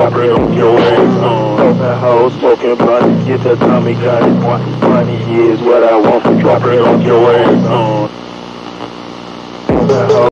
drop it on your ass. Open hoes, smoking blunt, get the Tommy gun. Money is what I want, drop it on your ass. Open hoes.